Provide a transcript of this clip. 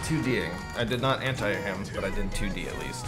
2Ding. I did not anti him, but I did 2D at least.